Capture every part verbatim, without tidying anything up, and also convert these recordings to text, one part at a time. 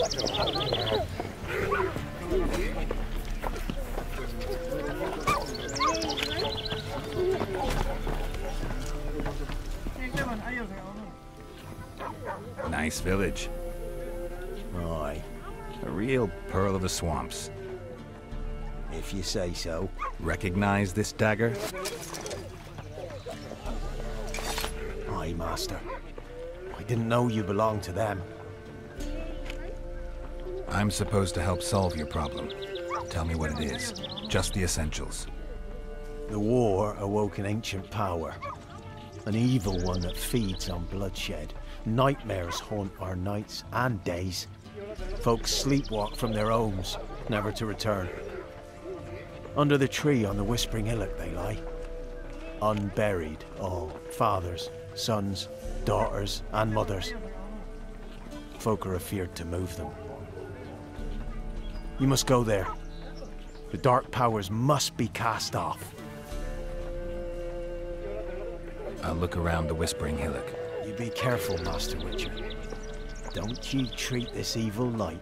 Nice village. Aye. A real pearl of the swamps. If you say so. Recognize this dagger? Aye, Master. I didn't know you belonged to them. I'm supposed to help solve your problem. Tell me what it is. Just the essentials. The war awoke an ancient power. An evil one that feeds on bloodshed. Nightmares haunt our nights and days. Folks sleepwalk from their homes, never to return. Under the tree on the Whispering Hillock they lie. Unburied all. Fathers, sons, daughters, and mothers. Folk are afeard to move them. You must go there. The dark powers must be cast off. I'll look around the Whispering Hillock. You be careful, Master Witcher. Don't you treat this evil light.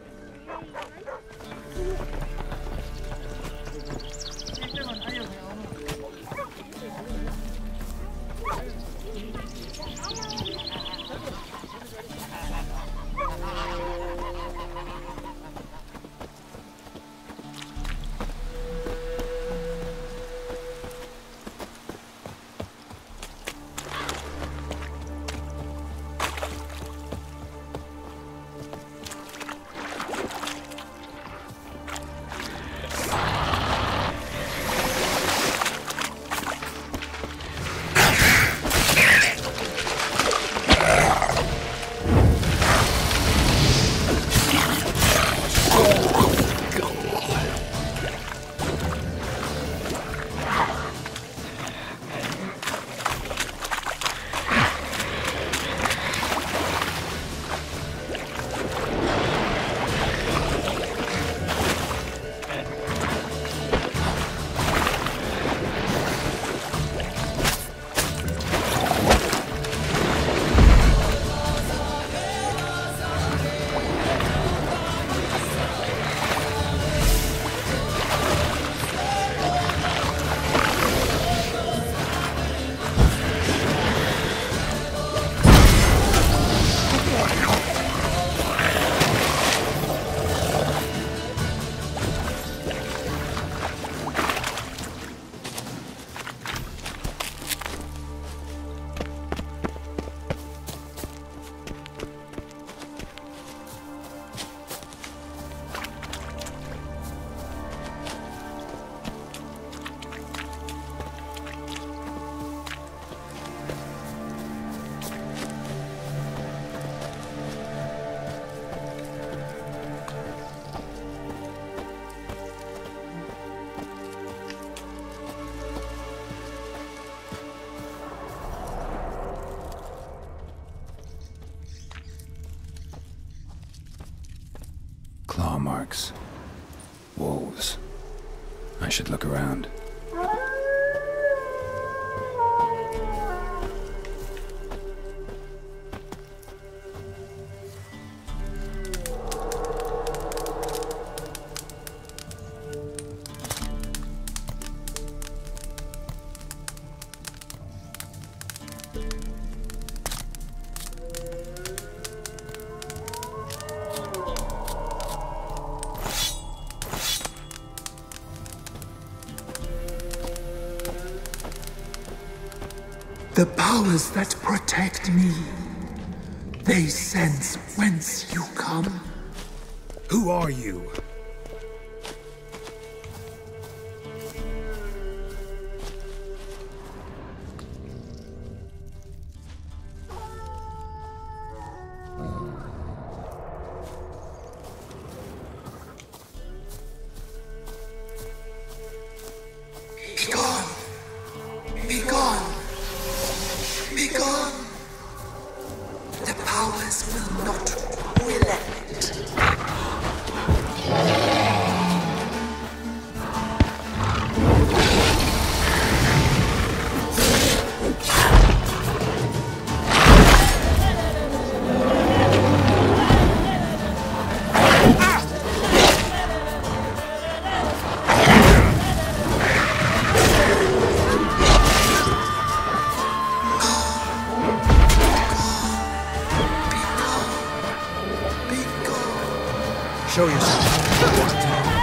Claw marks. Wolves. I should look around. The powers that protect me, they sense whence you come. Who are you? Be gone! Be gone! Be gone! The powers will not relent. Show yourself.